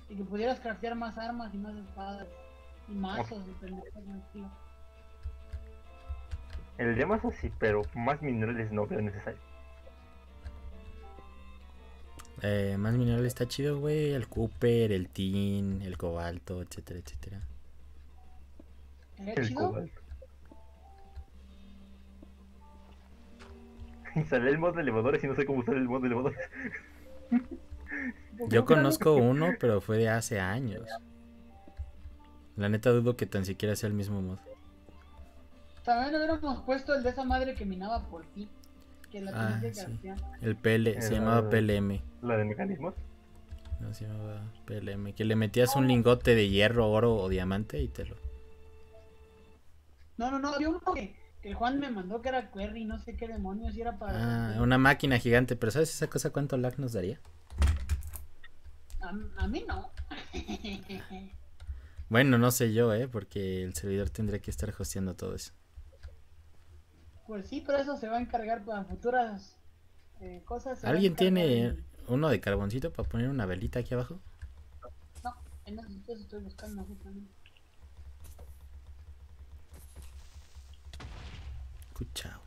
Y que pudieras craftear más armas y más espadas. Y mazos y pendejas, tío. El de mazos sí, pero más minerales no veo necesario. Más mineral está chido, güey. El cooper, el tin, el cobalto, etcétera, etcétera. ¿Sería El chido? cobalto. Instalé el mod de elevadores y no sé cómo usar el mod de elevadores. Yo conozco uno, pero fue de hace años. La neta dudo que tan siquiera sea el mismo mod. También hubiéramos puesto el de esa madre que minaba por ti. Que la tenías Ah, que sí. craftear. El PL, se llamaba PLM. La de mecanismos. No, se llamaba PLM. Que le metías un lingote de hierro, oro o diamante y te lo... No, había uno que el Juan me mandó que era query, no sé qué demonios, y era para... Ah, una máquina gigante. Pero ¿sabes esa cosa cuánto lag nos daría? A mí no. Bueno, no sé yo, porque el servidor tendría que estar hosteando todo eso. Pues sí, pero eso se va a encargar para futuras cosas. Se va a ¿Alguien encargar tiene uno de carboncito para poner una velita aquí abajo? No, en eso estoy buscando justamente. Cuchao.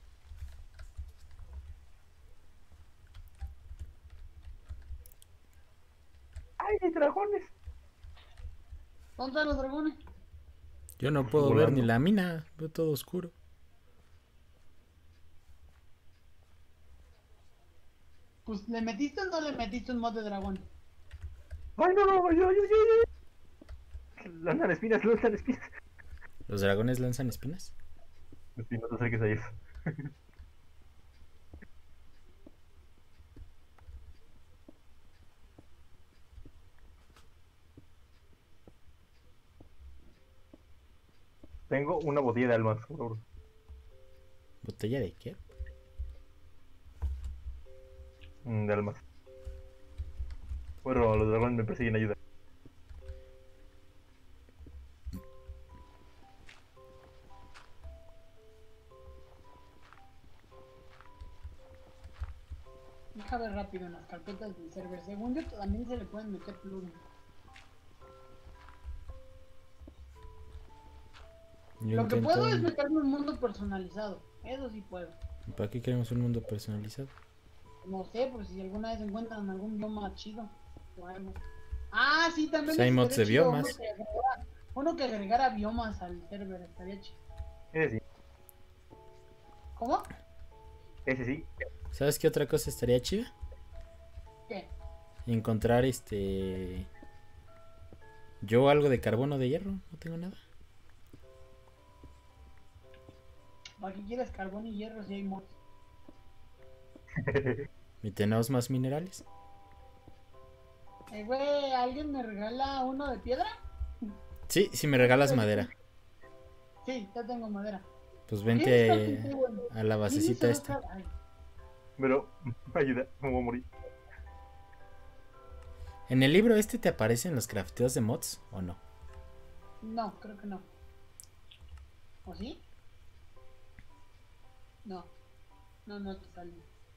¡Ay, hay dragones! ¿Dónde están los dragones? Yo no puedo ver ni la mina, veo todo oscuro. Pues, ¿le metiste o no le metiste un mod de dragón? ¡Ay, no! ¡Ay! Lanzan espinas, lanzan espinas. ¿Los dragones lanzan espinas? Sí, no te acerques a eso. Tengo una botella de almas, por favor. ¿Botella de qué? De almas. Bueno, los dragones me persiguen, ayuda. Deja ver rápido en las carpetas del server. Según yo, también se le pueden meter plugins. Lo que puedo es meterme un mundo personalizado. Eso sí puedo. ¿Para qué queremos un mundo personalizado? No sé, por si alguna vez encuentran algún bioma chido o algo. Ah, sí, también Pues hay mods de chido biomas. uno que agregara biomas al server, estaría chido. Ese sí. ¿Cómo? Ese sí. ¿Sabes qué otra cosa estaría chida? ¿Qué? Encontrar yo algo de carbono de hierro, no tengo nada. ¿Para qué quieres carbón y hierro si hay mods? ¿Y tenemos más minerales? Güey, ¿alguien me regala uno de piedra? Sí, si me regalas madera. Sí, ya tengo madera. Pues vente a la basecita Sí, esta. Pero, ayuda, me voy a morir. ¿En el libro te aparecen los crafteos de mods o no? No, creo que no. ¿O sí? No. No te sale.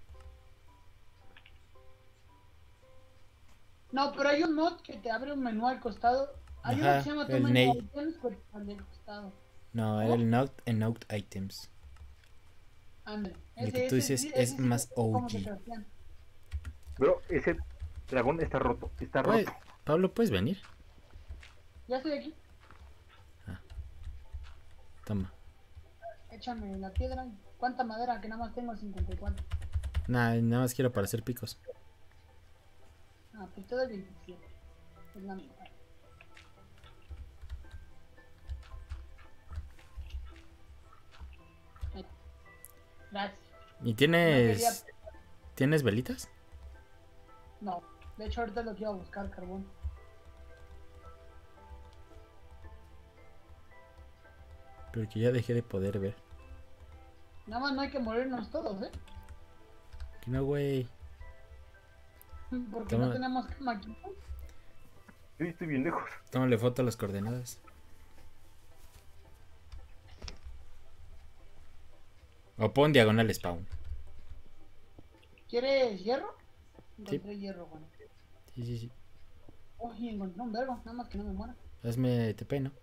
No, pero hay un mod que te abre un menú al costado. Hay uno que se llama tu menú items al costado. No, era el Note Items. Ándale. El que tú dices es más OG. Pero ese dragón está roto, está roto. Pablo, ¿puedes venir? Ya estoy aquí. Toma. Échame la piedra. ¿Cuánta madera? Que nada más tengo 54. Nada más quiero para hacer picos. Ah, pues te doy 27. Es la mitad. Gracias. ¿Y tienes velitas? No, de hecho ahorita lo quiero buscar carbón. Pero que ya dejé de poder ver. Nada más no hay que morirnos todos, Que no, güey. Porque no tenemos máquina. Yo estoy bien lejos. Tómale foto a las coordenadas. O pon diagonal spawn. ¿Quieres hierro? Sí. Encontré hierro, Juan. Sí. Uy, encontré un vergo, nada más que no me muera. Hazme TP, ¿no?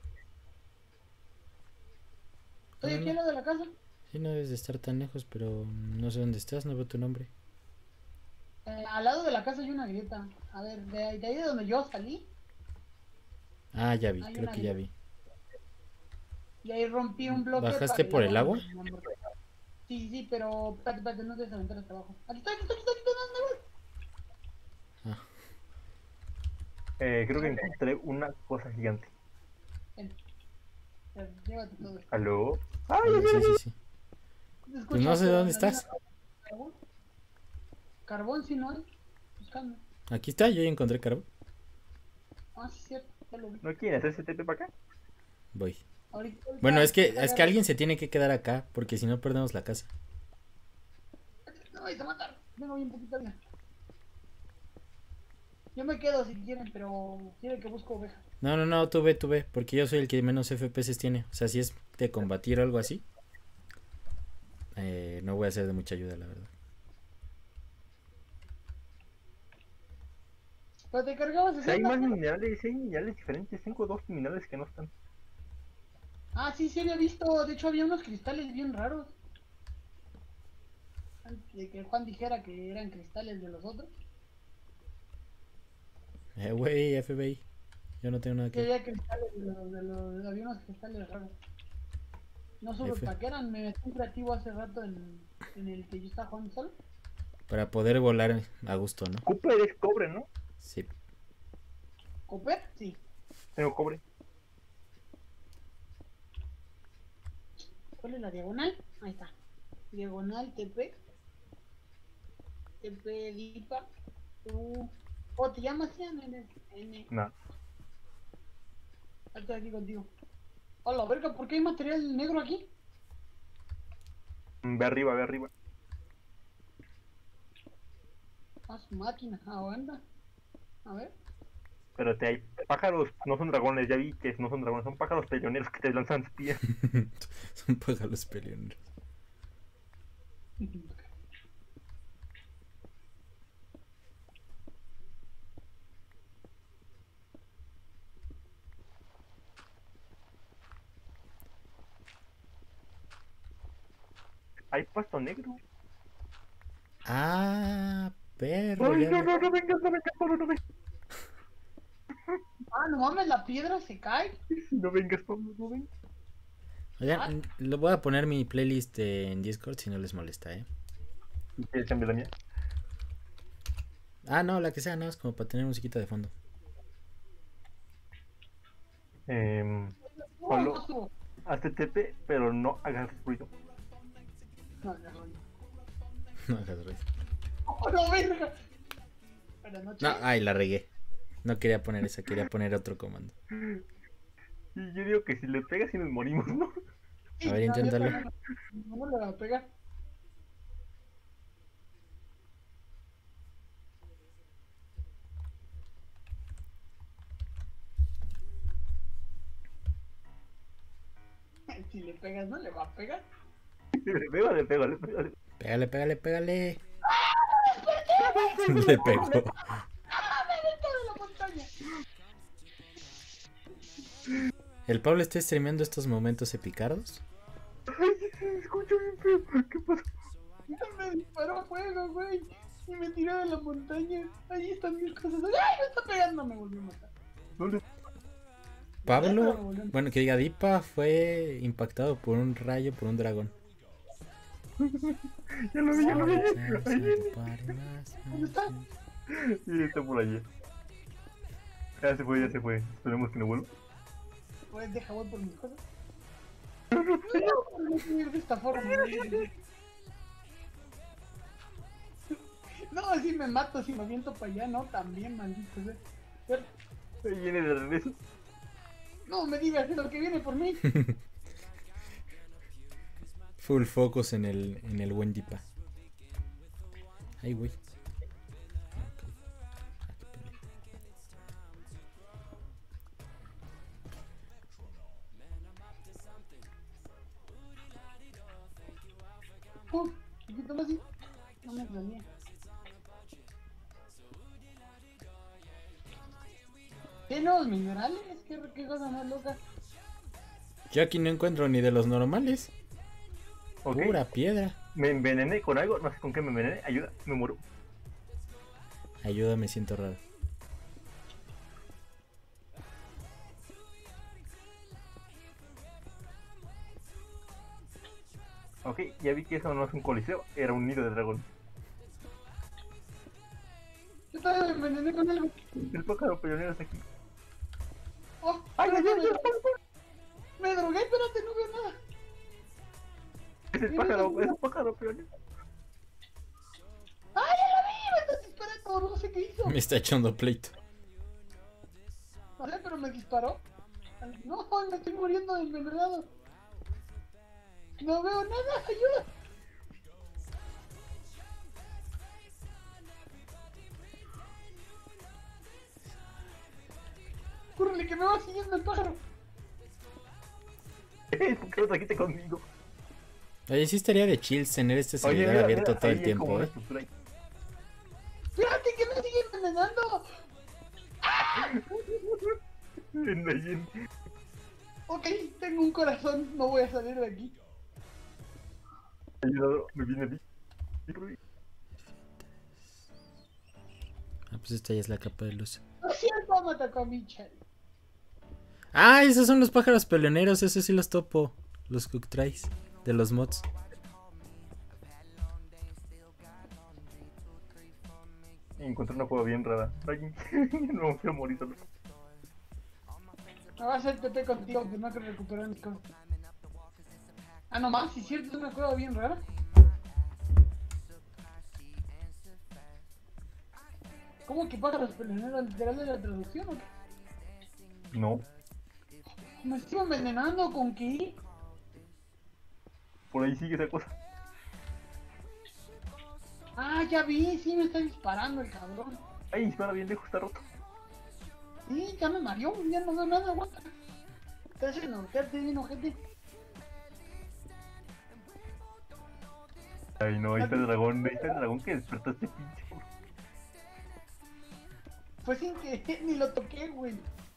Estoy No, aquí no. al lado de la casa. Sí, no debes de estar tan lejos, pero no sé dónde estás, no veo tu nombre. Al lado de la casa hay una grieta. A ver, de ahí de donde yo salí, Ah, ya vi, hay creo una que ya grieta. vi. Y ahí rompí un bloque para ¿Bajaste que el por el agua? me amortigüe. Sí, sí, pero espérate, no te des aventar hasta abajo. Aquí está, ¿dónde Ah, Creo que encontré una cosa gigante. voy? Ven, llévate todo esto. ¿Aló? ¡Ay, hola, sí, sí, sí. ¿Te Pues no escuchas? sé Pero dónde no había estás. carbón. Carbón si no hay. Buscando. Aquí está, yo ya encontré carbón. Ah, sí, cierto. Ya lo vi. ¿No quieren hacer ese TP para acá? Voy. Ahorita Bueno, es que agarro. alguien se tiene que quedar acá, porque si no perdemos la casa. No vais a matar. Tengo bien poquita vida. Yo me quedo si quieren, pero quieren que busco oveja. No, no, no, tú ve, porque yo soy el que menos FPS tiene. O sea, si es de combatir o algo así, no voy a ser de mucha ayuda, la verdad. Pero te cargabas O sea, hay 60. más minerales, hay minerales diferentes. Tengo 2 minerales que no están. Ah, sí, sí había visto. De hecho, había unos cristales bien raros. Antes de que Juan dijera que eran cristales de los otros. Güey, FBI. Yo no tengo nada Sí, que ver. había cristales había unos cristales raros. No supe F. para qué eran. Me metí un creativo hace rato en el que yo estaba jugando solo. Para poder volar a gusto, ¿no? Cooper es cobre, ¿no? Sí. ¿Cooper? Sí. Tengo cobre. ¿Cuál es la diagonal? Ahí está. Diagonal TP. TP Dipa. ¿Cómo te llamas, Ian? N. No. Estoy aquí contigo. Hola, verga, ¿por qué hay material negro aquí? Ve arriba, ve arriba. Más máquina, aguanta. A ver. Espérate, hay pájaros, no son dragones, ya vi que no son dragones, son pájaros peleoneros que te lanzan espías. Son pájaros peleoneros. Hay pasto negro. Ah, perro. Ay, Ya no, vi. no, no vengas, no vengas, Pablo, no vengas. Ah, no mames, la piedra se cae. No vengas, Pablo, no vengas. Oigan, lo voy a poner mi playlist en Discord si no les molesta, ¿eh? ¿Y quieres cambiar la mía? Ah, no, la que sea, no, es como para tener musiquita de fondo. Pablo, No estuvo. hazte TP, pero no hagas ruido. No, no, no. No hagas ruido. Oh, no, verga. Buenas noches. No, ay, la regué. No quería poner esa, quería poner otro comando. Y yo digo que si le pegas y nos morimos, ¿no? Sí, A ver, no, yo inténtalo. también no le va a pegar. Si le pegas, no le va a pegar. Le pego, le pego, le pego. Pégale, pégale, pégale. Le pegó. ¡Ah, me aventó de la montaña! ¿El Pablo está streameando estos momentos epicardos? Ay, se escucha bien feo. ¿Qué pasó? Me disparó fuego, güey. Y me tiró de la montaña. Ahí están mis cosas. ¡Ay, me está pegando! Me volvió a matar. ¿Dónde? Pablo, bueno, que diga Dipa, fue impactado por un rayo, por un dragón. Ya lo vi, ya lo vi. Ahí viene. ¿Dónde está? Sí, está por allá. Ya se fue, ya se fue. Esperemos que no vuelva. Pues deja, voy por mis cosas. No, no subir de esta forma. No, si me mato, si me aviento para allá, no, también, maldito sea. Pero, Ahí viene de regreso. no me digas eso, que viene por mí. Full focus en el buen Dipa. Ay, güey. Poquito así. No me extrañé. ¿Qué nuevos minerales? ¿Qué cosa más loca? Yo aquí no encuentro ni de los normales. Ok, Pura piedra. me envenené con algo, no sé con qué me envenené. Ayuda, me muero. Ayuda, me siento raro. Ok, ya vi que eso no es un coliseo, era un nido de dragón. Yo todavía me envenené con algo. El pájaro pionero está aquí. Oh, ¡Ay, ay, espérate, ay! me drogué, espérate, no veo nada. Es el pájaro, es un pájaro pionero. ¡Ay, ya la vi! Me está disparando, no sé qué hizo. Me está echando pleito. No sé, pero me disparó. No, me estoy muriendo de envenenado. No veo nada, ayuda. Cúrrele, que me va siguiendo el pájaro. ¿Por qué no trajiste conmigo? Oye, sí estaría de chills tener este servidor mira, abierto mira, todo ahí el hay como tiempo, una ¿eh? estructura ahí. Espérate, que me sigue envenenando. Ok, tengo un corazón, no voy a salir de aquí. Ayudado, me viene a mí. Ah, pues esta ya es la capa de luz. Lo siento, me atacó a Michel. Ah, esos son los pájaros peleoneros, esos sí los topo. Los Cook Tries de los mods. Encontré una cueva bien rara. Ay, no me quiero morir solo. Me va a hacer TP contigo, que no quiero recuperar mis cosas. Ah, no más, si es cierto, es una cueva bien rara. ¿Cómo que pájaros peleoneros literal de la traducción o qué? No, Me estoy envenenando, ¿con qué? por ahí sigue esa cosa. Ah, ya vi, sí me está disparando el cabrón. Ay, dispara bien lejos, está roto. Sí, ya me mareó, ya no veo nada, aguanta. Te hacen enojarte bien, ojete. Ay, no, ahí está el dragón, que despertó este pinche. Fue sin que ni lo toqué, güey.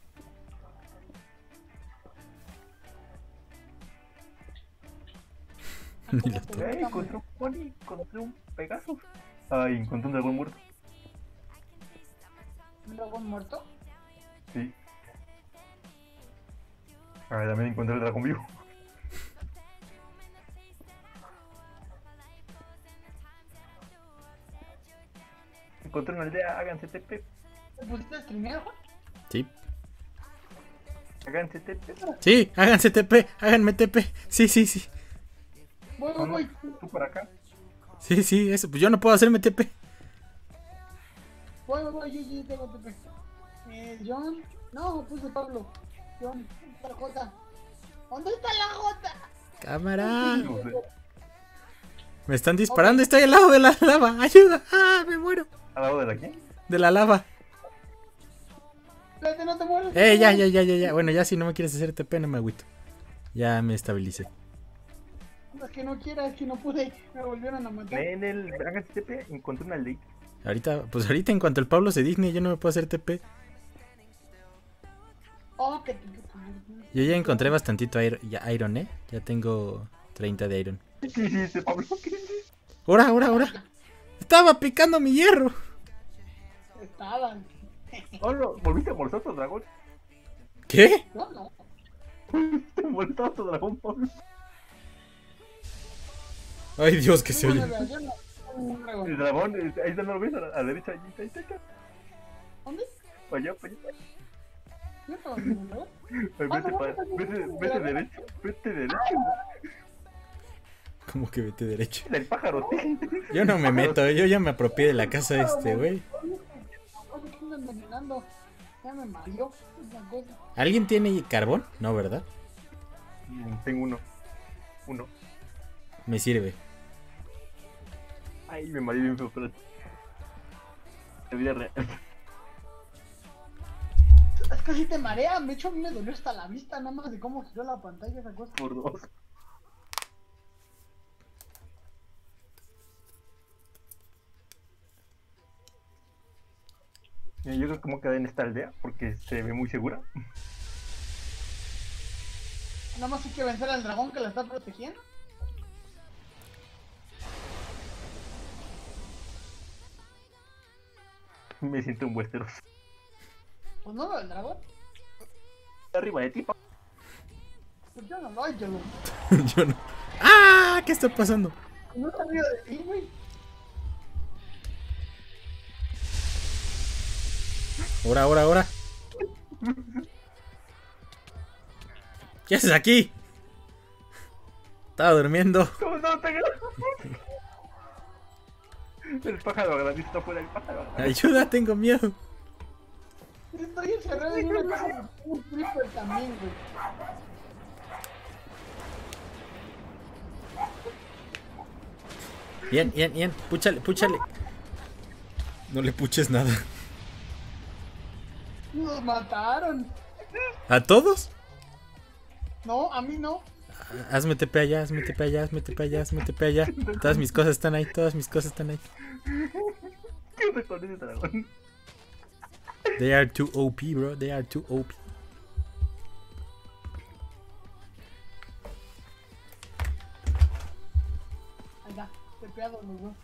Ni lo toqué. Ay, encontré un pony, encontré un Pegasus. Ay, encontré un dragón muerto. ¿Un dragón muerto? Sí. Ay, también encontré el dragón vivo. Encontré una aldea, háganse TP. ¿Te pusiste a streamear, Juan? Sí. Háganse TP. Sí, háganse TP, háganme TP. Sí, sí, sí. Voy, No, voy, no, voy. tú para acá. Sí, sí, eso. Pues yo no puedo hacerme TP. Voy, yo tengo TP. John. No, puse Pablo. John, está la J. ¿Dónde está la J? Cámara. No sé. Me están disparando, estoy al lado de la lava. Ayuda. Ah, me muero. ¿Al lado de la quién? De la lava. Espérate, no te mueres. Ya. Bueno, ya si no me quieres hacer TP, no me agüito. Ya me estabilicé. No es que no quiera, es que no pude. Me volvieron a matar. En el háganse TP, encontré una aldea. Ahorita en cuanto el Pablo se digne, yo no me puedo hacer TP. Oh, que te... Yo ya encontré bastantito iron, ¿eh? Ya tengo 30 de iron. ¿Qué hiciste, Pablo? ¿Qué hiciste? ¡Ahora! Estaba picando mi hierro. Estaban. Oh, no, ¿volviste a molestar a tu dragón? ¿Qué? No. ¿Te molestaba a tu dragón, Pablo? Ay, Dios, que se Tengo oye. una relación con un dragón. El dragón, ahí está, no lo ves, a la derecha, ahí está. ¿Dónde? Para allá. ¿Yo estaba viendo un dragón? Vete derecho. ¿Cómo que vete derecho? El pájaro, sí. Yo no me meto, yo ya me apropié de la casa de este, güey. Oye, ¿qué me envenenando? Ya me mareó esa cosa. ¿Alguien tiene carbón? No, ¿verdad? Tengo uno. Me sirve. Ay, me mareé bien feo, pero... La vida real. Es que si te marean, de hecho a mí me dolió hasta la vista nada más de cómo giró la pantalla esa cosa. Por dos. Yo creo que me quedé en esta aldea porque se ve muy segura. Nada más hay que vencer al dragón que la está protegiendo. Me siento en Westeros. Pues no, el dragón. Arriba de ti, pa. Pues yo no lo hay, yo lo. Yo no. ¡Ah! ¿Qué está pasando? No está arriba de ti, güey. Ahora, ahora, ahora. ¿Qué haces aquí? Estaba durmiendo. ¿Cómo no te agarras? El pájaro grandísimo está fuera del pájaro grandísimo. Ayuda, tengo miedo. Estoy encerrado en una casa de un creeper también, güey. Bien, bien, bien. Púchale, púchale. No le puches nada. Nos mataron. ¿A todos? No, a mí no. Hazme TP allá, hazme TP allá, hazme TP allá, hazme TP allá. Todas mis cosas están ahí, todas mis cosas están ahí. ¿Qué onda con ese dragón? They are too OP, bro. They are too OP. Ahí está, tepeado los dos.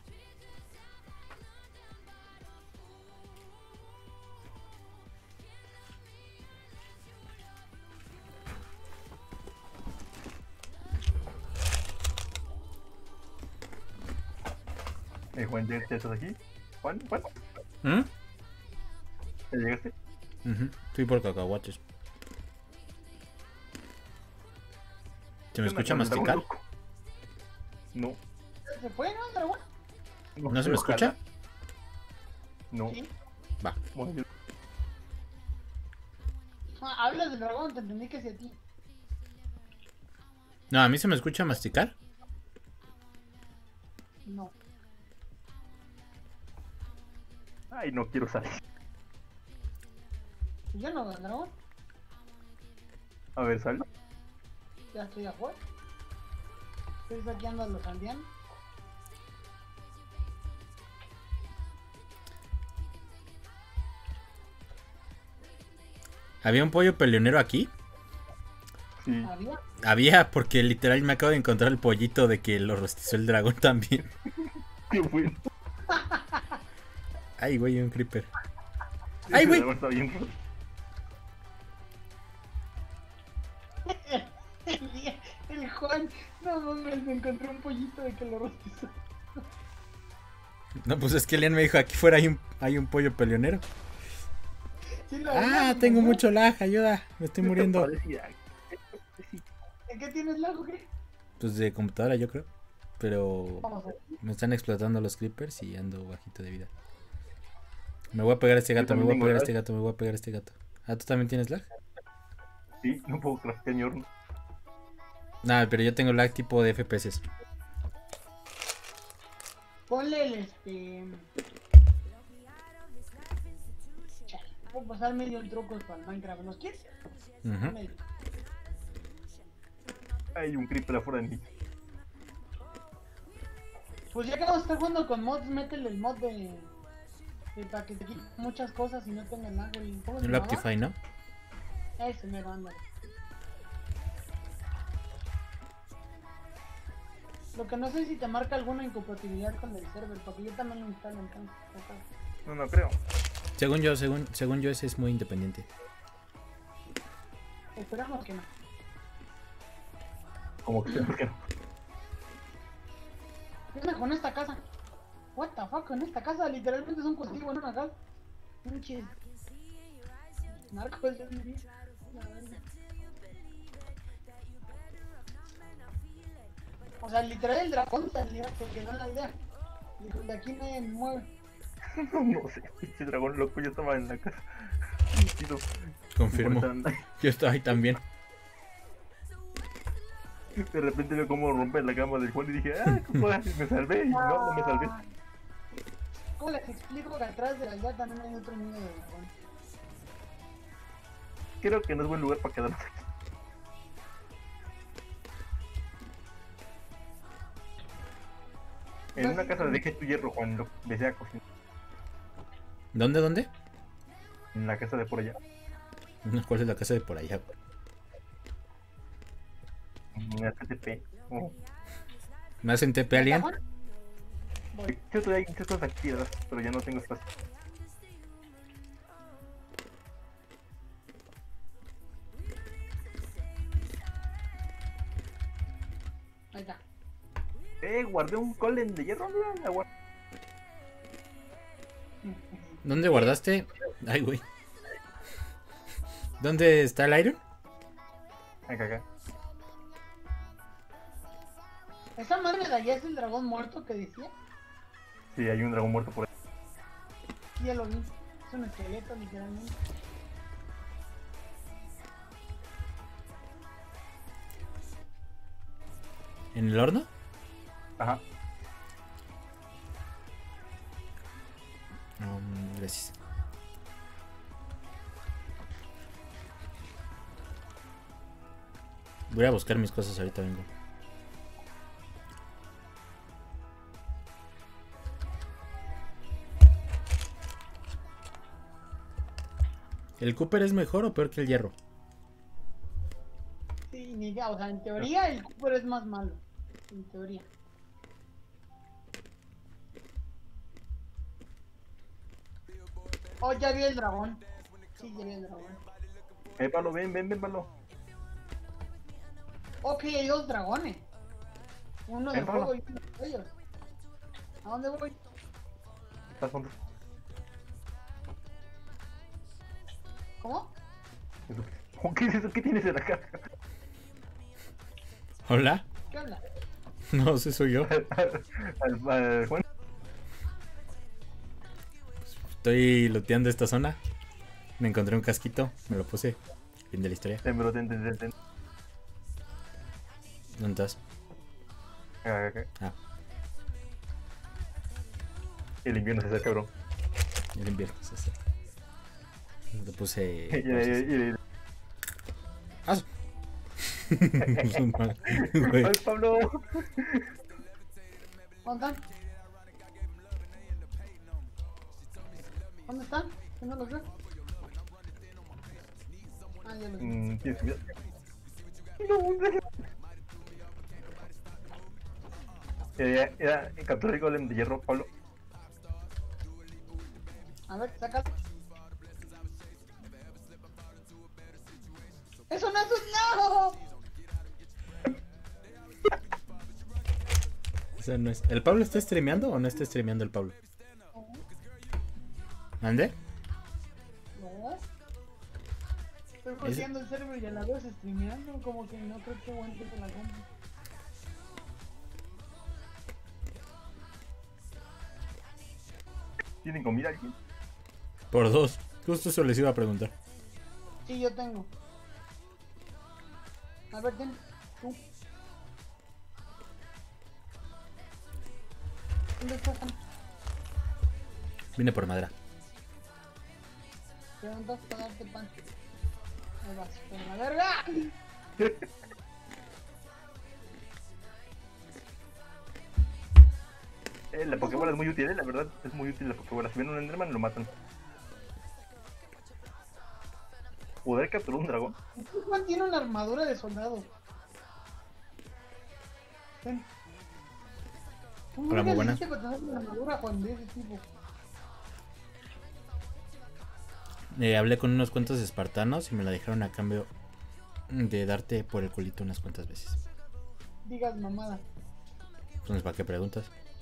Juan, ¿ya estás aquí? Juan, Juan, ¿Mm? ¿ya llegaste? Fui por cacahuates. ¿Se me escucha masticar? No. ¿Se fue, no, el dragón? ¿No se me escucha? No. Sí. Va. Bueno, Ah, hablas del dragón, te entendí que es a ti. No, a mí se me escucha masticar. No. ay, no quiero salir. Yo no, el dragón. A ver, sal. Ya estoy afuera. Estoy saqueando a los aldeanos. ¿Había un pollo peleonero aquí? Sí. Había. Había, porque literal me acabo de encontrar el pollito de que lo rostizó el dragón también. Qué bueno. Ay, güey, un creeper. ¡Ay, Ese güey! dragón está bien roto. El Juan, no mames, me encontré un pollito de que lo rostizó. No, pues es que Elian me dijo, aquí fuera hay un pollo peleonero. Sí, lo Ah, vi, tengo ¿no? mucho lag, ayuda, me estoy muriendo. Parecía- ¿En qué tienes lago, qué? Pues de computadora yo creo. Pero Vamos a ver. me están explotando los creepers y ando bajito de vida. Me voy a pegar a este Yo gato, me también voy a pegar a tengo este gato, me voy a pegar a este gato. Ah, ¿tú también tienes lag? Sí, no puedo craftear mi horno. Nah, pero yo tengo lag tipo de FPS. Ponle el Chale, puedo pasar medio en trucos para el Minecraft, ¿los quieres? Ujú. Medio. Hay un creeper afuera de mí. Pues ya que vamos a estar jugando con mods, métele el mod de para que te quite muchas cosas y no tenga lag, güey. ¿Cómo se El llama? Optify, ¿no? Ese mero, ándale. Lo que no sé es si te marca alguna incompatibilidad con el server, porque yo también lo instalo entonces. Acá. No creo. Según yo ese es muy independiente. Esperamos que no. Como que ¿por qué no? ¿Qué onda con esta casa? What the fuck, con esta casa literalmente es un cultivo en una casa. Pinches narcos, yo diría. La verga. O sea, literal el dragón salió, se quedó en la aldea. Dijo, de aquí nadie me mueve. No sé, pinche dragón loco, yo estaba en la casa. Chido. Confirmo. Importante. Yo estoy ahí también. De repente veo cómo rompe la cama del Juan y dije, ah, ¿qué puedo hacer? Me salvé y no me salvé. ¿Cómo les explico que atrás de la aldea también hay otro niño de dragón? Creo que no es buen lugar para quedarse aquí. En una casa dejé tu hierro, Juan, lo desea cocinar. ¿Dónde? En la casa de por allá. ¿Cuál es la casa de por allá? En la TTP. Oh. ¿Me hacen TP alien? Voy. Yo todavía hay muchas cosas activas, pero ya no tengo espacio. Ahí está. Guardé un golem de hierro, mira, la guardé. ¿Dónde guardaste? Ay, güey. ¿Dónde está el iron? Acá. ¿Esa madre de allá es el dragón muerto que decía? Sí, hay un dragón muerto por ahí. Sí, ya lo vi. Es un esqueleto, literalmente. ¿En el horno? Ajá. Gracias. Voy a buscar mis cosas, ahorita vengo. ¿El Cooper es mejor o peor que el hierro? Sí, ni idea. O sea, en teoría el Cooper es más malo. En teoría. Oh, ya vi el dragón. Sí, ya vi el dragón. Pablo, ven, Pablo. Ok, hay dos dragones. Uno de Pablo. fuego y uno de ellos. ¿A dónde voy? Estás juntos. ¿Cómo? ¿Qué es eso? ¿Qué tienes en la cara? ¿Hola? ¿Qué habla? No, ese soy yo. Al Juan. Estoy looteando esta zona. Me encontré un casquito, me lo puse. Fin de la historia. Ten. ¿Dónde estás? Acá. Ah, El invierno se acerca, bro. el invierno. Sí. Le puse. Y ¡Ah! Güey. ¡Ay, Pablo! ¿Dónde están? ¿Dónde están? ¿Que no los veo? Ah, ya los vi. ¿Tienes cuidado? No, ya, capturé el golem de hierro, Pablo. A ver, sácalo. ¡Eso no es un no! O sea, no es... ¿El Pablo está streameando o no está streameando el Pablo? ¿Ande? No. Estoy bloqueando el server y a la vez streameando. Como que no creo que aguante con la compu. ¿Tienen comida alguien? Por dos. Justo eso les iba a preguntar. Sí, yo tengo. A ver, ten. Tú. ¿Dónde estás? Vine por madera. Preguntas para darte pan. Ahí vas, por la verga. La Pokébola es muy útil, la verdad. Es muy útil la Pokébola. Si ven un Enderman, lo matan. ¿Poder capturar un dragón? Este Juan tiene una armadura de soldado. Ven. ¿Cómo Hola, muy le buena. hiciste para tener una armadura, Juan, de ese tipo? Hablé con unos cuantos espartanos y me la dejaron a cambio de darte por el culito unas cuantas veces. Digas mamada. Entonces, ¿para qué preguntas?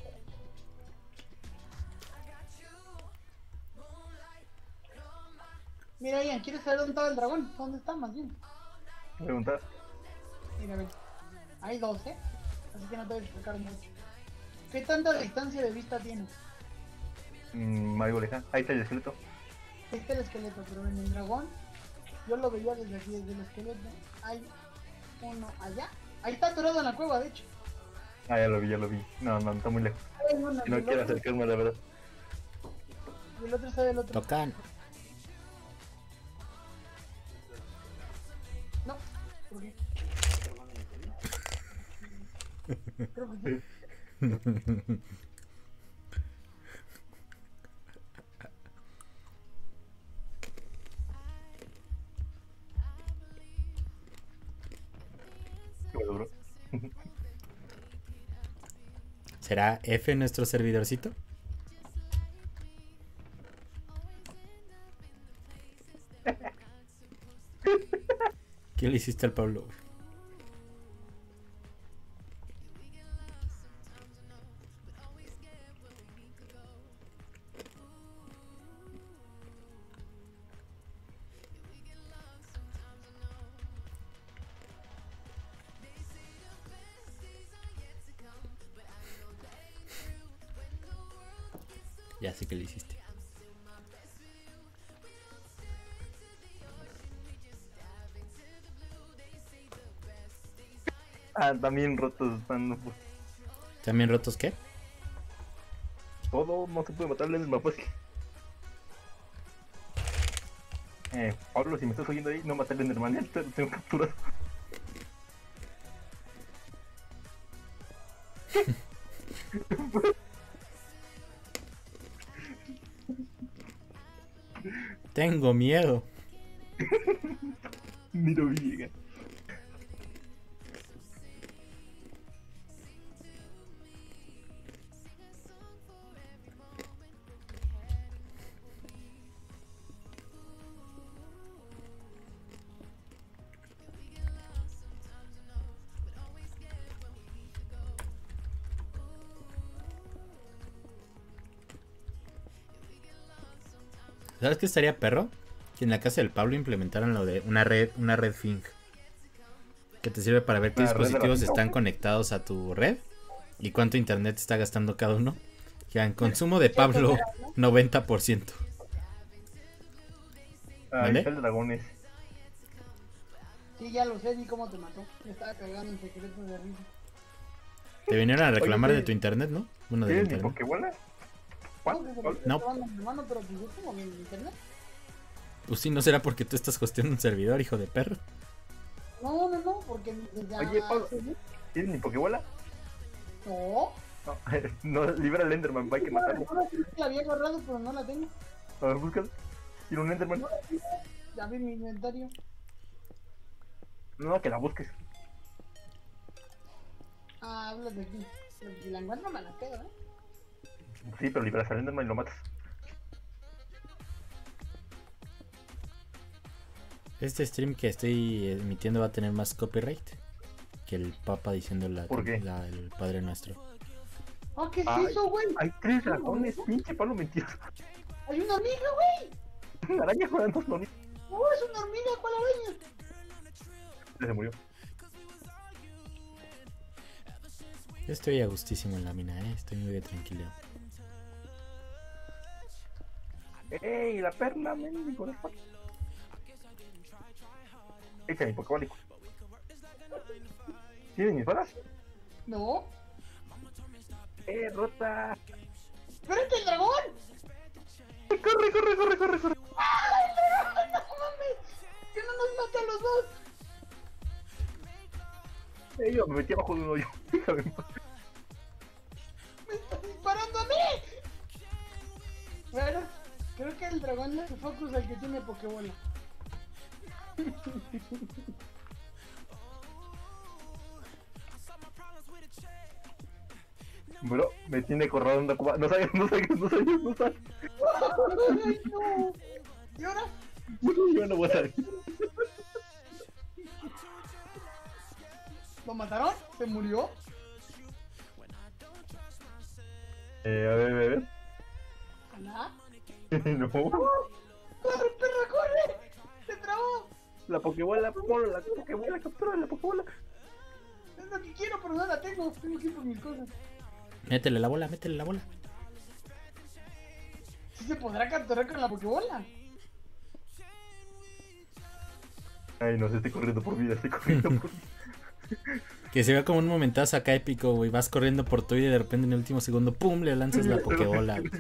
Mira, Ian, ¿quieres saber dónde estaba el dragón? ¿Dónde está, más bien? Preguntar. Mira, ven. Hay dos, ¿eh? Así que no te voy a explicar mucho. ¿Qué tanta distancia de vista tienes? Algo lejano. Ahí está el esqueleto. Ahí está el esqueleto, pero en el dragón, yo lo veía desde aquí, desde el esqueleto. Hay uno allá. Ahí está atorado en la cueva, de hecho. Ah, ya lo vi. No, está muy lejos. Hay uno, Y no y el quiero otro- acercarme, la verdad. y el otro está del otro. Tocan. No, ¿por qué? Creo que sí. ¿Será F nuestro servidorcito? ¿Qué le hiciste al Pablo, güey? Ya sé que le hiciste. Ah, también rotos están. Pues, ¿También rotos qué? todo, no se puede matarle en el mapa. Pablo, si me estás oyendo ahí, no matarle en el manual, te lo tengo capturado. Tengo miedo. Ni lo vi llegar. ¿Sabes qué estaría perro? Que en la casa del Pablo implementaran lo de una red Fing. Que te sirve para ver qué ¿Una red de dispositivos ratito? están conectados a tu red y cuánto internet está gastando cada uno. Que en consumo de Pablo, 90%. Ahí ¿Vale? está el dragones. Sí, ya lo sé, vi cómo te mató. Me estaba cagando en secreto de risa. Te vinieron a reclamar Oye, de tu internet, ¿no? Bueno, del ¿Tienes mi internet. Pokébola? No, que se lo estoy No. tomando a mi hermano, pero pues yo tengo mi internet. Pues sí, no será porque tú estás hosteando un servidor, hijo de perro. No, porque ya... Oye, Pablo, ¿tienes mi Pokébola? No, No, no, libera al Enderman, hay que matarlo. ahora sí la había agarrado, pero no la tengo. A ver, búscalo. Tiene un Enderman. Ya vi mi inventario. No, que la busques. Ah, hablas de aquí. Pero si la encuentro me la quedo, ¿eh? Sí, pero liberas al Enderman y lo matas. Este stream que estoy emitiendo va a tener más copyright que el Papa diciendo ¿Por qué? el Padre Nuestro. Ah, ¿qué es Ay, eso, güey? Hay 3 dragones, pinche Pablo mentiroso. Hay una hormiga, güey. Una araña jugando con él. No, es una hormiga, ¿cuál araña? Se murió. Yo estoy a gustísimo en la mina, estoy muy de tranquilo. ¡Ey! La perla, mendigo. Echa mi Pokébola. ¿Tienes mis balas? No. Rota! ¡Espérate, el dragón! ¡Corre, corre, corre, corre, corre! ¡Ay, el dragón! ¡No mames! ¡Que no nos mata a los dos! Yo me metí abajo de un hoyo. Déjame en paz. ¡Me está disparando a mí! Bueno, creo que el dragón es el focus al que tiene Pokébola. Bro, me tiene corrado en la cuba. No sabía. ¡Ay, no! ¿Y ahora? Yo no voy a salir. ¿Lo mataron? ¿Se murió? A ver. ¿Alá? No. ¡Corre, perra, corre! ¡Se trabó! La Pokébola, Polo, la Pokébola, captura la Pokébola. Es lo que quiero, pero no la tengo. Tengo que ir por mis cosas. Métele la bola, métele la bola. ¿Sí se podrá capturar con la Pokébola? Ay, no sé, estoy corriendo por vida, estoy corriendo por vida. Que se vea como un momentazo acá épico, güey. Vas corriendo por tu vida y de repente en el último segundo, ¡pum! Le lanzas la Pokébola. No.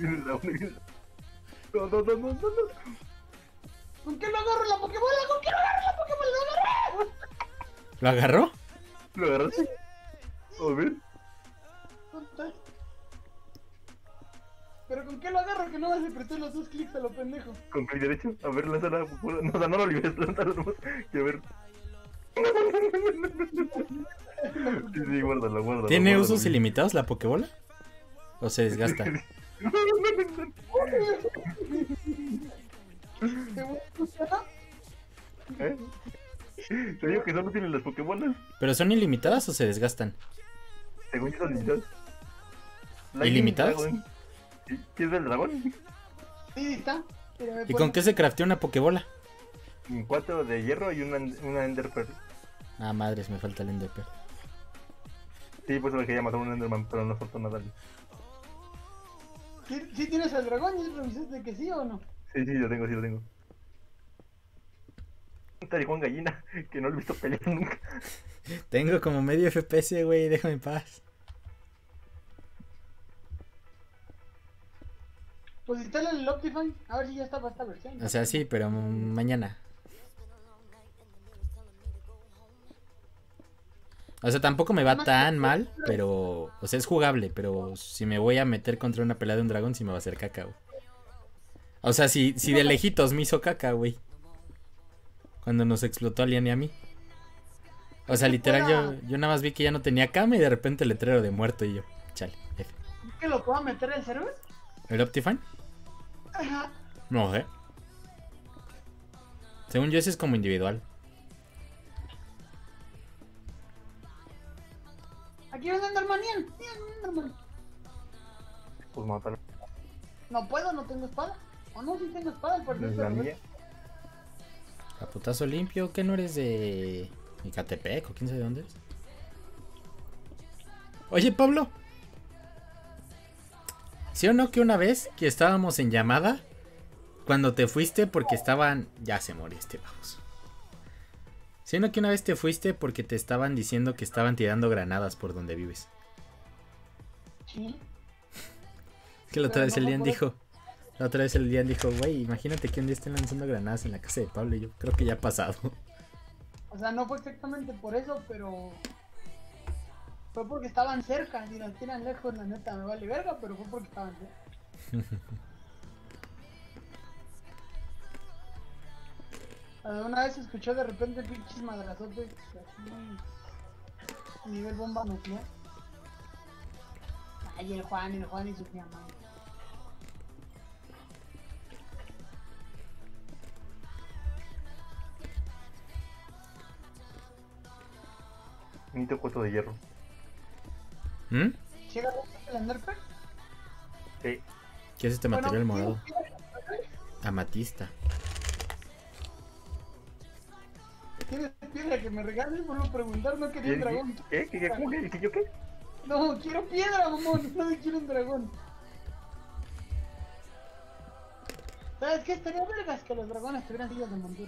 ¿Con qué lo agarro la Pokébola? ¿Con qué lo agarro la Pokébola? ¡Lo agarré! ¿Lo agarró? ¿Lo agarraste? A ver. ¿Dónde? ¿Pero con qué lo agarro? Que no me apreté los dos clics a lo pendejo. Con clic derecho. A ver, lanza la Pokébola. No, o sea, no lo liberes, lánzalo nomás. Y a ver. Sí, guárdala, guárdala. ¿Tiene guárdala, usos bien. ilimitados la Pokébola? ¿O se desgasta? ¿Eh? Te digo que solo tienen las Pokébolas. ¿Pero son ilimitadas o se desgastan? Según yo son limitadas. ¿Ilimitadas? Dragon. ¿Quieres ver el dragón? Sí, está. Pero me ¿Y con qué se craftea una Pokébola? 4 de hierro y una Ender Pearl. Ah, madres, me falta el Enderpearl. Sí, por eso le quería matar a un Enderman, pero no faltó nada. ¿Sí tienes al dragón? ¿Y revisaste que sí o no? Sí, lo tengo, sí lo tengo. Un tarigón gallina, que no lo he visto pelear nunca. Tengo como medio FPS, güey, déjame en paz. Pues instala el Optifine, a ver si ya está para esta versión. O sea, sí, pero mañana. O sea, tampoco me va tan mal, pero... O sea, es jugable, pero si me voy a meter contra una pelea de un dragón, sí me va a hacer caca, güey. O sea, si de lejitos me hizo caca, güey. Cuando nos explotó a Lian y a mí. O sea, literal, yo nada más vi que ya no tenía cama y de repente el letrero de muerto y yo, chale, F. ¿Es que lo puedo meter en server? ¿El Optifine? Ajá. No sé. Según yo, ese es como individual. Aquí viene Enderman, Ian. Enderman. Pues mátalo. No puedo, no tengo espada. O no, sí tengo espada, el partido. Es la mía. Caputazo limpio, ¿qué no eres de Icatepec o quién sabe dónde es? Oye, Pablo. ¿Sí o no que una vez que estábamos en llamada, cuando te fuiste porque estaban... Ya se murió este baboso. ¿Sí o no que una vez te fuiste porque te estaban diciendo que estaban tirando granadas por donde vives? Sí. Es que la otra vez el Lian dijo... La otra vez el Lian dijo, güey, imagínate que un día estén lanzando granadas en la casa de Pablo. Y yo creo que ya ha pasado. O sea, no fue exactamente por eso, pero... Fue porque estaban cerca. Si las tiran lejos, la neta me vale verga, pero fue porque estaban cerca. Una vez escuchó de repente pinches madrazotes así, nivel bomba nuclear. Ay, el Juan y su diamante. Necesito 4 de hierro. ¿Mm? ¿Llega el Enderpearl? Sí. ¿Qué es este material Bueno, morado? Amatista. ¿Quieres piedra que me regales? Vuelvo a preguntar, no quería un dragón. ¿Qué? ¿Cómo que? ¿Que yo qué? No, quiero piedra, mamón, no quiero un dragón. ¿Sabes qué? Estaría vergas que los dragones tuvieran sillas de montura.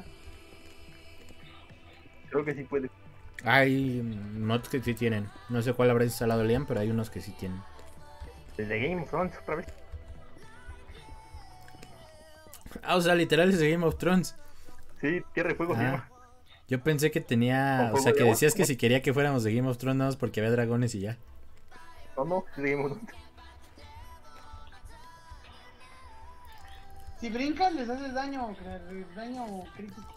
Creo que sí puede. Hay mods que sí tienen. No sé cuál habrá instalado Liam, pero hay unos que sí tienen. El de Game of Thrones otra vez. Ah, o sea, literal es de Game of Thrones. Sí, Tierra de Fuego se llama. Yo pensé que tenía... O sea, que decías que si quería que fuéramos de Game of Thrones nada más porque había dragones y ya. No, es de Game of Thrones. Si brincas les haces daño crítico.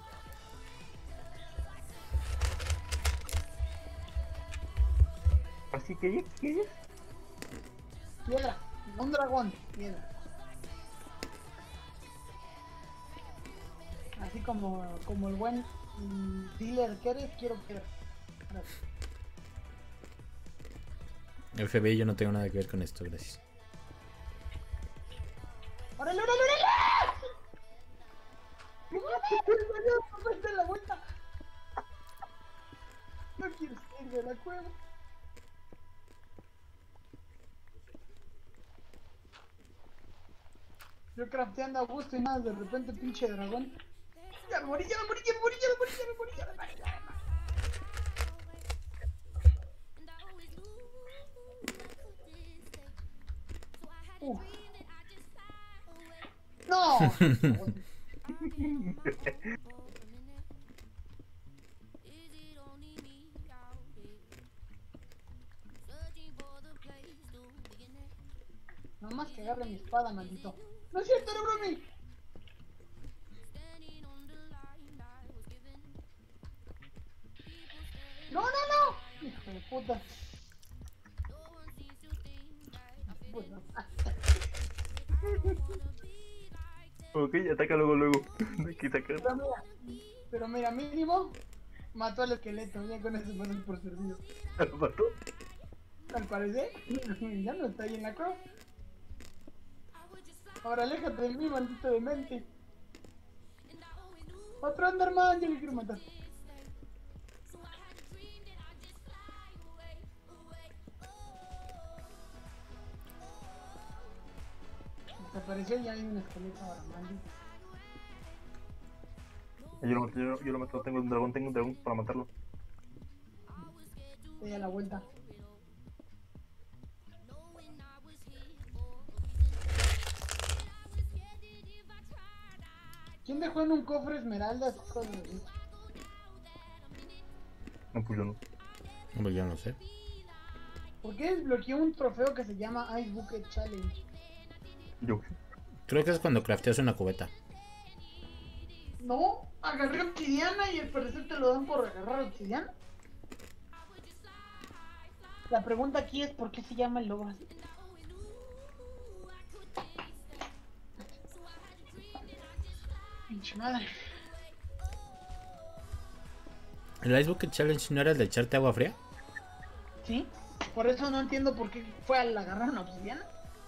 Así que, ¿qué es? Piedra, un dragón, piedra. Así como el buen dealer que eres, quiero piedra. Gracias. FBI, yo no tengo nada que ver con esto, gracias. ¡Órale, órale, órale! ¡Date la vuelta! No quieres salir de la cueva. Yo crafteando a gusto y nada, de repente pinche dragón. Ya me morí. No. No más que agarre mi espada, maldito. No es cierto, no, Bruni. No. Hijo de puta. Pues no. Ok, ataca luego. No hay que sacar. Pero mira, mínimo mató al esqueleto, ya con eso pasan por servido. ¿Lo mató? Al parecer, ya no está ahí en la cruz. Ahora aléjate de mí, maldito demente. Otro Enderman, yo le quiero matar. Desapareció y ya hay un esqueleto ahora, maldito. Yo lo mato, tengo un dragón para matarlo. Estoy a la vuelta. ¿Quién dejó en un cofre esmeraldas? Cosas así. No, pues yo no. Hombre, yo no sé. ¿Por qué desbloqueó un trofeo que se llama Ice Bucket Challenge? Yo. Creo que es cuando crafteas una cubeta. No, agarré obsidiana y al parecer te lo dan por agarrar obsidiana. La pregunta aquí es ¿por qué se llama el lobo así? Pinche madre. ¿El Ice Bucket Challenge no era el de echarte agua fría? ¿Sí? Por eso no entiendo por qué fue al agarrar una obsidiana.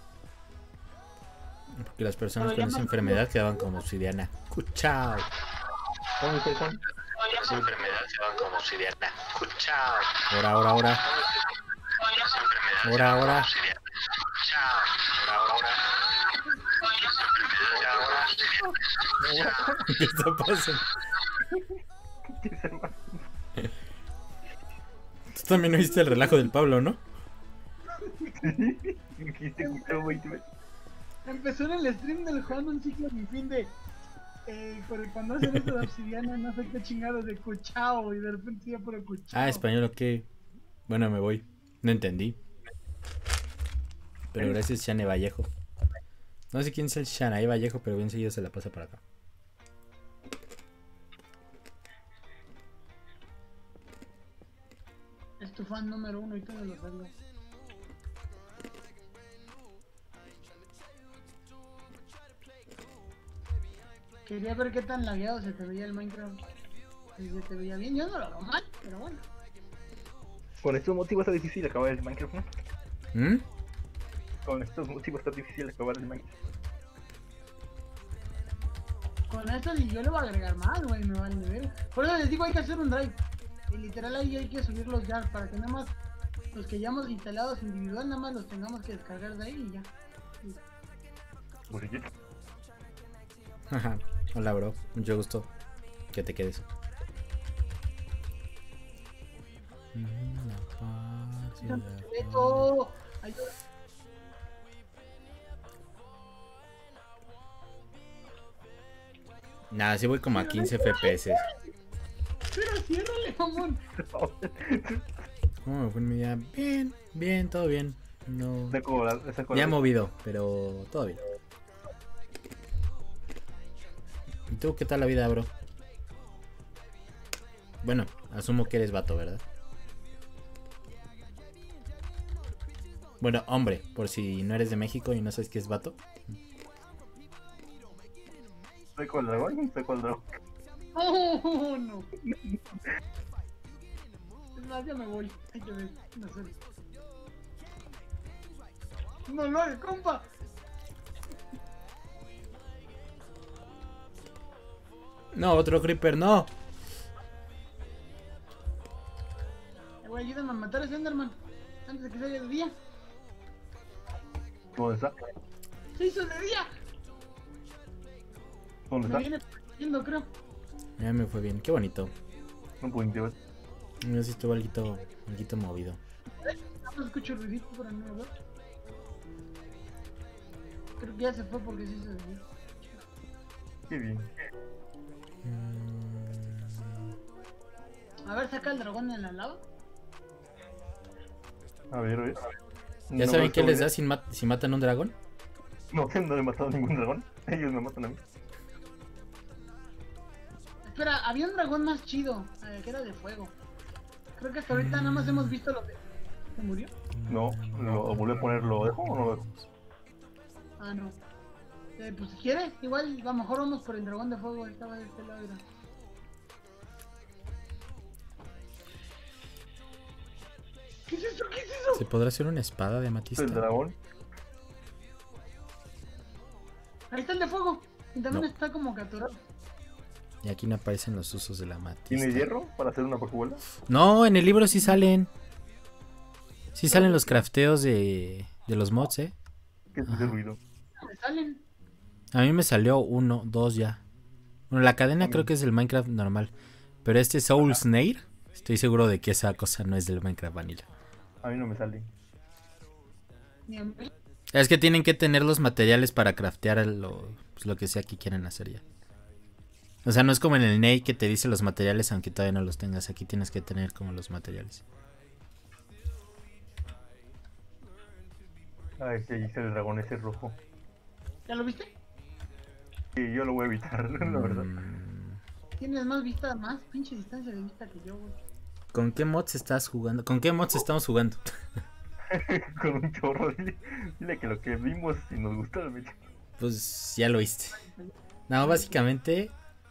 Porque las personas Pero con ya esa más- enfermedad quedaban como obsidiana. Cuchao. ¿Dónde está Juan? Esa enfermedad se va como obsidiana. Chao. Ahora. Esa enfermedad se Ahora. va como obsidiana. Chao. Ahora. Esa enfermedad se va como obsidiana. Chao. ¿Qué está pasando? ¿Qué se llama? Tú también oíste el relajo del Pablo, ¿no? Dijiste escuchado 20 veces. Empezó en el stream del Juan un ciclo sin fin de... cuando hacen eso de obsidiana, no sé qué chingados de cuchao y de repente ya por el cuchao. Ah, español, ok. Bueno, me voy. No entendí. Pero gracias, Shane Vallejo. No sé quién es el Shanae Vallejo, pero bien seguido se la pasa para acá. Es tu fan número 1 y todos lo sabes. Quería ver qué tan lagueado se te veía el Minecraft. Si se te veía bien, yo no lo hago mal, pero bueno. Con estos motivos está difícil acabar el Minecraft, ¿no? ¿Mm? Con estos motivos está difícil acabar el Minecraft. Con esto si yo le voy a agregar más, güey, me vale ver. Por eso les digo, hay que hacer un drive. Y literal ahí hay que subirlos ya, para que nada más los que hayamos instalados individual, nada más los tengamos que descargar de ahí y ya. Pues sí. Ajá. Hola, bro. Mucho gusto. Que te quedes. Esqueleto, ayuda. Nada, sí voy como a 15 FPS. Pero ciérrale, mamón. ¿Cómo me fue en mi día? Bien, todo bien. No. Saco Ya movido, pero todo bien. ¿Y tú qué tal la vida, bro? Bueno, asumo que eres vato, ¿verdad? Bueno, hombre, por si no eres de México y no sabes qué es vato. Saco el dragón. Oh, no. Es más, ya me voy. Hay que ver. No sé. No lo hagas, compa. No, otro creeper, no. Güey, ayúdame a matar a ese Enderman antes de que se haga de día. ¿Dónde está? Se hizo de día. ¿Dónde Me está? viene persiguiendo, creo. Ya me fue bien, qué bonito. No puedo intuir. Yo sí estuvo algo movido. No escucho ruidito por el nuevo. Creo que ya se fue porque se hizo de día. Qué bien. A ver, saca el dragón en la lava. A ver. ¿Ya saben qué les da si matan un dragón? No, no he matado a ningún dragón. Ellos me matan a mí. Espera, había un dragón más chido, que era de fuego. Creo que hasta ahorita nada más hemos visto lo de... ¿Se murió? No, lo volví a poner, ¿lo dejo o no lo dejo? Ah, no. Pues si quieres, igual a lo mejor vamos por el dragón de fuego. Estaba de este lado. Mira. ¿Qué es eso? ¿Qué es eso? ¿Se podrá hacer una espada de El amatista? dragón. Ahí está el de fuego. Y también No. está como capturado. Y aquí no aparecen los usos de la amatista. ¿Tienes hierro para hacer una pokebola? No, en el libro sí salen. Sí salen los crafteos de los mods, ¿eh? ¿Qué es ese ruido? Me salen. A mí me salió 1, 2 ya. Bueno, la cadena creo que es el Minecraft normal. Pero este Soul Snare, estoy seguro de que esa cosa no es del Minecraft Vanilla. A mí no me sale. Ni a mí. Es que tienen que tener los materiales para craftear pues, lo que sea que quieran hacer ya. O sea, no es como en el Nate que te dice los materiales aunque todavía no los tengas. Aquí tienes que tener como los materiales. Ay, que ahí está el dragón ese rojo. ¿Ya lo viste? Y yo lo voy a evitar, la verdad. Tienes más vista, más pinche distancia de vista que yo, güey. ¿Con qué mods estás jugando? ¿Con qué mods estamos jugando? Con un chorro. Dile que lo que vimos y nos gustó, me Pues ya lo viste. No, básicamente...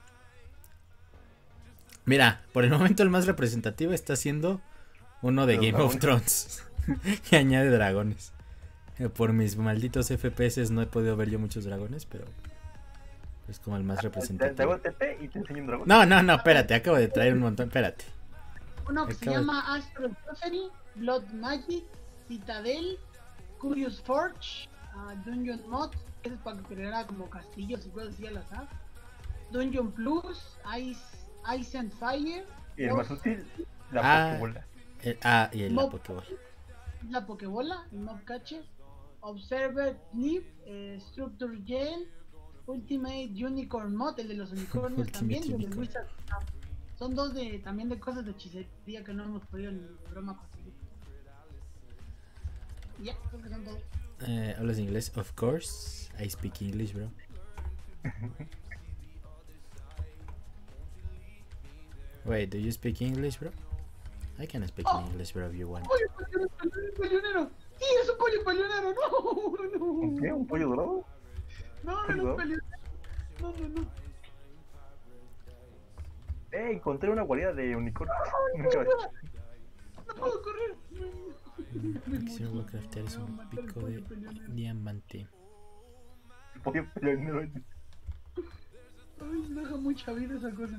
Mira, por el momento el más representativo está siendo uno de Los Game of dragones. Thrones. Que añade dragones. Por mis malditos FPS no he podido ver yo muchos dragones, pero... Es como el más Te representativo. hago TP y te enseño un dragón. No, espérate, acabo de traer un montón, espérate. Uno que se Acabo de- llama Astro Sorcery, Blood Magic, Citadel, Curious Forge, Dungeon Mod, que es para crear como castillos y cosas así al azar. Dungeon Plus, Ice and Fire, Y el más útil, la Ah. pokebola. Y la Mob. Pokéball. la Pokebola, el Mob Catcher, Observer Nip, Structure Gel, Ultimate Unicorn Mod, el de los unicornios Ultimate también, y el de Unicorn. Wizard. Son dos también de cosas de hechicería que no hemos podido ni broma conseguir. Ya, creo que son todos. ¿Hablas inglés? Of course. I speak English, bro. Wait, do you speak English, bro? I can speak English, bro, if you want. ¡Pollo palionero! ¡Sí, es un pollo palionero! ¡No! ¿Un qué? ¿Un pollo dorado? No, no, no, palionero. No. Encontré una guarida de unicornio. Nunca No puedo correr. Quisiera craftear es un pico de diamante. pollo palionero. Ay, me deja mucha vida esa cosa.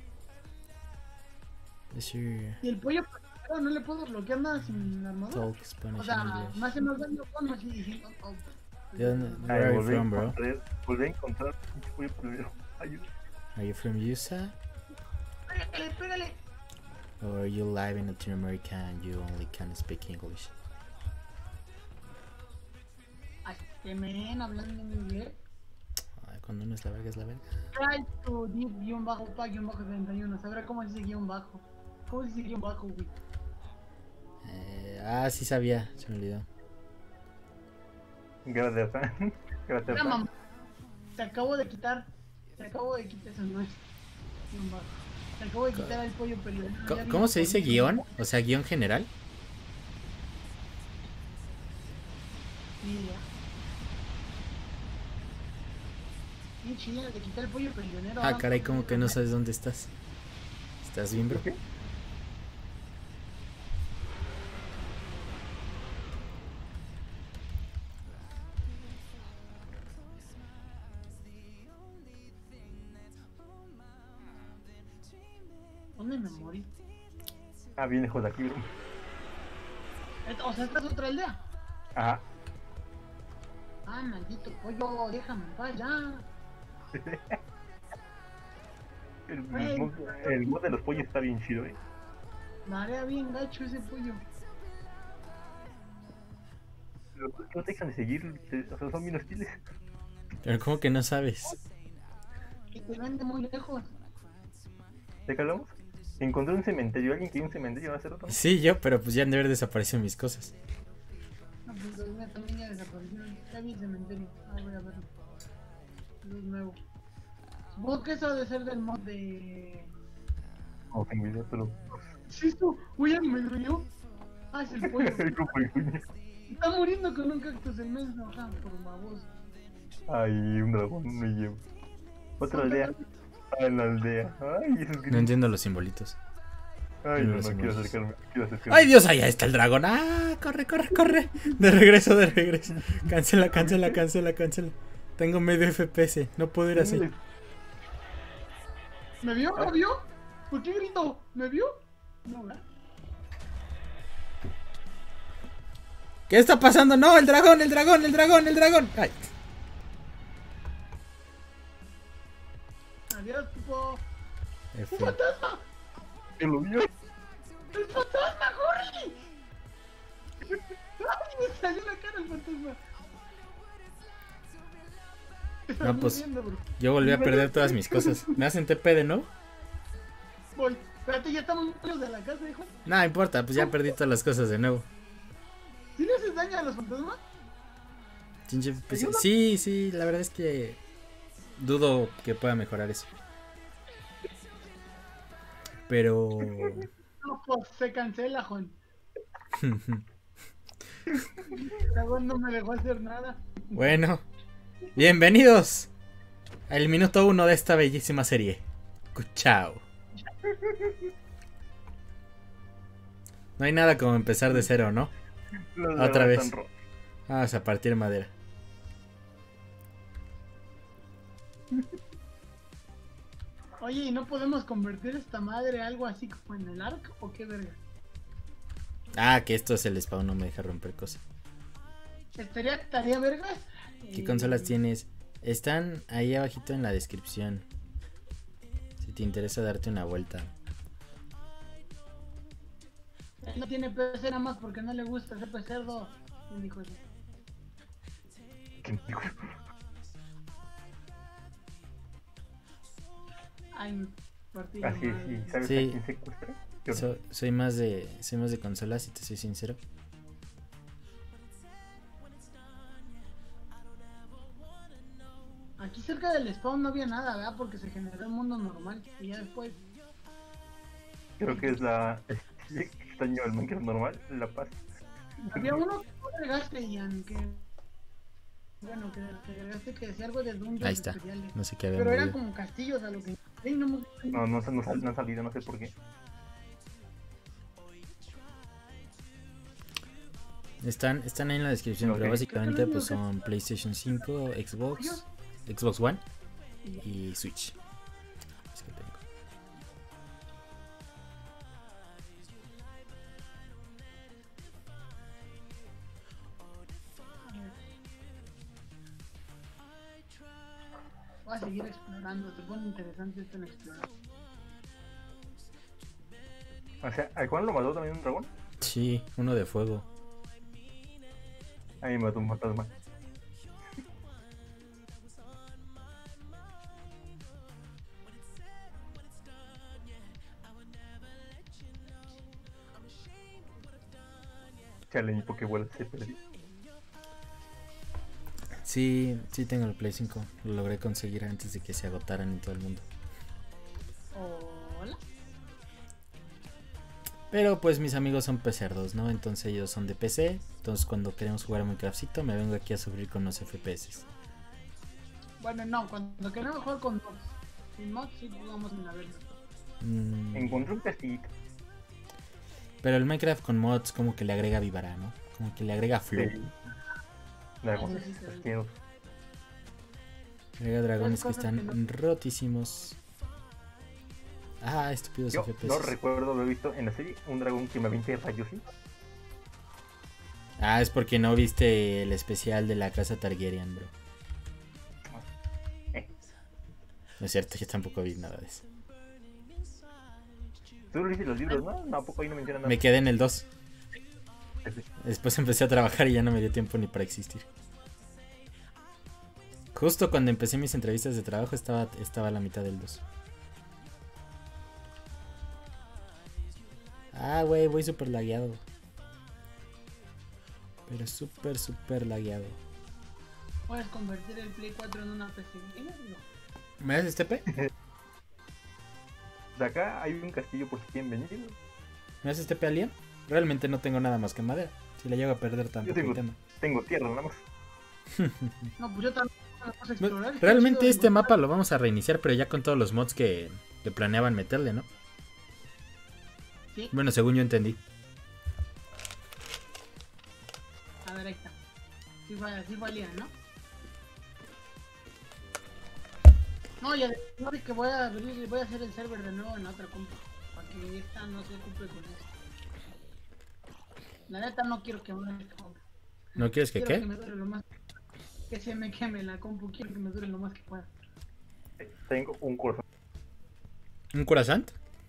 Sure. Y el pollo palionero no le puedo bloquear nada sin armadura. Talk Spanish O and sea, English. me hace más daño con así diciendo. Where are you from, bro? Volví a encontrar un pollo palionero. Ayuda. Are you from USA? Pégale. Or are you live in Latin America and you only can speak English? Ay, que me ven hablando en inglés. Ay, cuando uno es la verga, es la verga. Try to deep-pa-71. Sabrá cómo dice guión bajo. ¿Cómo dice guión bajo, güey? Sí sabía, se me olvidó. Gracias, gracias. Ya, mamá. Te acabo de quitar. Eso no es guión bajo. Te acabo de quitar al pollo palionero. ¿Cómo se dice guión? O sea, guión general. Sí, ya. Sí, chile, te quité el pollo palionero. Ah, caray, como que no sabes dónde estás. ¿Estás bien, bro? ¿Qué? ¿Dónde me morí? Bien lejos de aquí, bro. O sea, esta es otra aldea. Ajá. Ah, maldito pollo, déjame en paz ya. El mod de los pollos está bien chido, Marea bien gacho ese pollo. Pero no te dejan de seguir, o sea, son bien hostiles. Pero como que no sabes. Y te vende muy lejos. ¿De qué hablamos? Encontré un cementerio, alguien que un cementerio hace rato. Sí, yo, pero pues ya han de haber desaparecido mis cosas. No, pues los míos también ya desaparecieron. Ya vi el cementerio. Ah, voy a verlo. Es nuevo. Supongo que eso ha de ser del mod de... No tengo idea, pero. ¿Sí esto? William me rió. Ah, es el pollo. Como el cuño. Está muriendo con un cactus el mes, no, ajá, por baboso. Ay, un dragón me llevo. Otra aldea. Ah, en la aldea. Ay, eso es No gris. entiendo los simbolitos. Ay, no, los no quiero símbolos. acercarme. Quiero acercarme. ¡Ay, Dios! Allá está el dragón. ¡Ah! Corre, corre, corre. De regreso, de regreso. Cancela, cancela, cancela, cancela. Tengo medio FPS. No puedo ir así. ¿Me vio? ¿Me vio? ¿Por qué gritó? ¿Me vio? No, ¿verdad? ¿Qué está pasando? No, el dragón, el dragón, el dragón, el dragón. Ay. Adiós, tipo. F. ¡Un fantasma! ¿Quién lo vio? ¡El fantasma, corre! ¡Ay, me salió la cara el fantasma! No, pues Muriendo, bro. yo volví a perder todas mis cosas. ¿Me hacen TP de nuevo? Voy. Espérate, ya estamos muy lejos de la casa, hijo. No importa, pues ya perdí todas las cosas de nuevo. ¿Sí le haces daño a los fantasmas? Chinche FPS. Sí, sí, la verdad es que dudo que pueda mejorar eso. Pero No, pues se cancela, Juan. El dragón no me dejó hacer nada. bueno, bienvenidos al minuto 1 de esta bellísima serie. Chao. No hay nada como empezar de cero, ¿no? Los Otra dragones vez. están rotos. Vamos a partir madera. Oye, ¿y no podemos convertir esta madre algo así como en el arc o qué verga? Ah, que esto es el spawn, no me deja romper cosas. ¿Estaría vergas? ¿Qué consolas tienes? Están ahí abajito en la descripción. Si te interesa darte una vuelta. No tiene PC nada más porque no le gusta ese cerdo. ¿Quién dijo eso? ¿Quién dijo? Ay, me partí. Ah, sí, sí. ¿Sabes Sí. a quién secuestré? Yo. Soy más de consolas, si te soy sincero. Aquí cerca del spawn no había nada, ¿verdad? Porque se generó el mundo normal. Y ya después. Creo que es la extraño el Minecraft normal, La Paz. Había uno que no agregaste, Ian, que. Bueno, que agregaste que decía algo de dungeons Ahí está. especiales. No sé qué había Pero eran movido. como castillos a lo que. Sí, no, No han salido, no sé por qué. Están ahí en la descripción, Ok. pero básicamente pues son PlayStation 5, Xbox One y Switch. Es que tengo. Voy a seguir explorando, se pone interesante esto en explorar. O sea, ¿a Juan lo mató también un dragón? Sí, uno de fuego. Ahí me mató un fantasma. Chale, mi Pokébola se perdió. Sí, sí tengo el Play 5. Lo logré conseguir antes de que se agotaran en todo el mundo. Hola. Pero pues mis amigos son pecerdos, ¿no? Entonces ellos son de PC. Entonces cuando queremos jugar a Minecraftcito me vengo aquí a sufrir con los FPS. Bueno, no, cuando queremos jugar con mods. Sin mods sí jugamos en la verga. Encontré un castillito. Pero el Minecraft con mods como que le agrega vivara, ¿no? Como que le agrega flow. Sí. Dragones, Eso sí se ve. asquerosos. Agrega dragones que Cosas que están rotísimos. Ah, estúpidos Yo FPS. no recuerdo haber visto en la serie un dragón que me aviente rayos, ¿sí? Ah, es porque no viste el especial de la casa Targaryen, bro. No es cierto, yo tampoco vi nada de eso. Tú lo leíste los libros, ¿no? No, ¿a poco ahí no mencionan nada? Me quedé en el 2. Ese. Después empecé a trabajar y ya no me dio tiempo ni para existir. Justo cuando empecé mis entrevistas de trabajo estaba a la mitad del 2. Ah, güey, voy súper lagueado. Pero súper lagueado. ¿Puedes convertir el Play 4 en una PC gamer? No. ¿Me das este P? De acá hay un castillo por si quieren venir. ¿Me das este P, Alien? Realmente no tengo nada más que madera. Si la llego a perder tampoco hay tema. Tengo tierra nada más. No, pues yo también me puse a explorar. Está Realmente chido este encontrar- mapa lo vamos a reiniciar, pero ya con todos los mods que planeaban meterle, ¿no? Sí, Bueno, según yo entendí. a ver, ahí está. Sí valía, ¿no? No, ya de que voy a hacer el server de nuevo en la otra compu. Para que esta no se ocupe con eso. La neta no quiero quemar esta compu. ¿No quieres que Quiero qué? que me dure lo más. Que se me queme la compu, quiero que me dure lo más que pueda. Tengo un corazón. ¿Un croissant?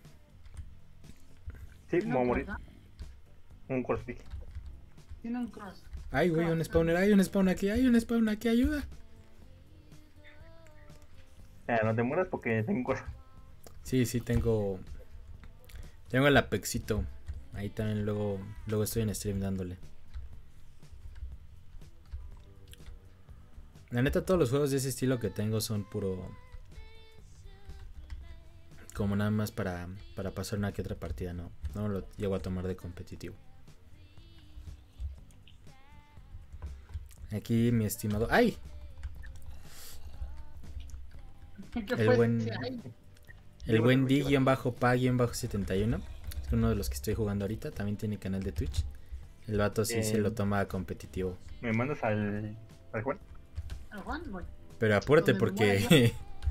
Sí, Tiene me voy a un morir. cross, Un corazón. Tiene un cross. Ay, güey, un spawner, hay un spawn aquí, ayuda. No te mueras porque tengo un corazón. Sí, tengo el Apexito. Ahí también luego estoy en stream dándole. La neta, todos los juegos de ese estilo que tengo son puro... Como nada más para pasar una que otra partida, no lo llego a tomar de competitivo. Aquí mi estimado... ¡Ay! ¿Qué El fue buen... ese? Ay, El buen D-Pa-71 es uno de los que estoy jugando ahorita. También tiene canal de Twitch. El vato sí se lo toma competitivo. ¿Me mandas al Juan? ¿al Juan? Voy. Pero apúrate Donde me porque...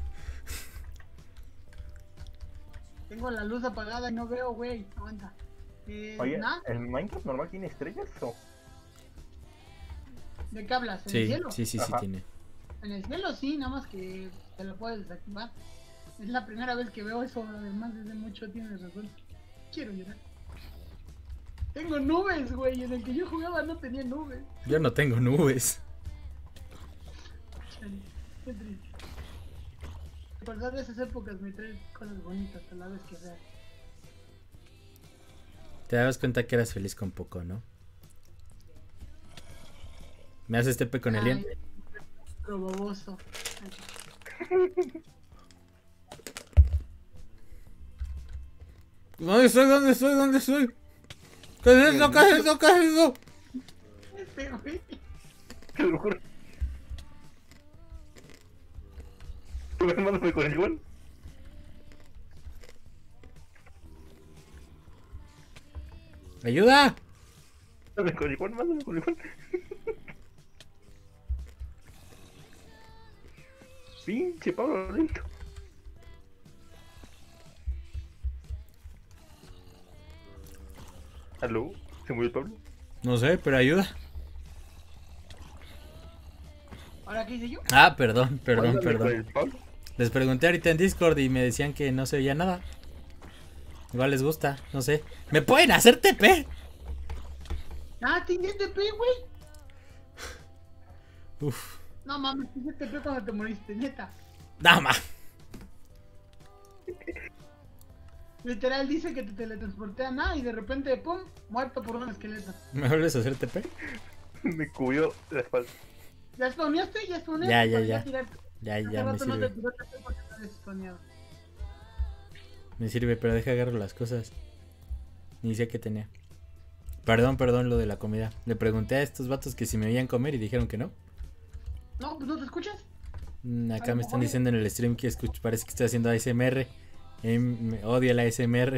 Tengo la luz apagada y no veo, güey. Aguanta. Oye, ¿Nada? ¿el Minecraft normal tiene estrellas o...? ¿De qué hablas? ¿En el sí, cielo? sí Ajá. tiene. En el cielo sí, nada más que te lo puedes desactivar. Es la primera vez que veo eso, además desde mucho tienes razón. Quiero llorar. Tengo nubes, güey. En el que yo jugaba no tenía nubes. Yo no tengo nubes. Chale, qué triste. Recordar de esas épocas me trae cosas bonitas a la vez que sea. Te dabas cuenta que eras feliz con poco, ¿no? ¿Me haces TP con Elian? Pero boboso. ¿Dónde estoy? ¿Qué es eso? Este güey. Te lo juro. ¿Tú me mandas con el Juan? ¡Ayuda! Mándame con el Juan, mándame con el Juan. Pinche Pablo lento. ¿Aló? ¿Se murió Pablo? No sé, pero ayuda. ¿Ahora qué hice yo? Ah, perdón. Mándame con el Pablo. Les pregunté ahorita en Discord y me decían que no se oía nada. Igual les gusta, no sé. ¿Me pueden hacer TP? Ah, tiene TP, güey. Uf. No mames, tiene TP cuando te moriste, neta. Nada más. Literal dice que te teletransportea nada y de repente, pum, muerto por un esqueleto. ¿Me vuelves a hacer TP? Me cubrió la espalda. ¿Ya spawneaste? ¿Ya spawneaste? Ya, Para ya. tirarte. Ya Hace me rato no te sirve. tiró TP porque no habías spawneado. Me sirve, pero deja agarro las cosas. Ni sé qué tenía. Perdón lo de la comida. Le pregunté a estos vatos que si me veían comer y dijeron que no. No, pues no te escuchas. Acá me están diciendo en el stream que parece que estoy haciendo ASMR. Me odio la ASMR.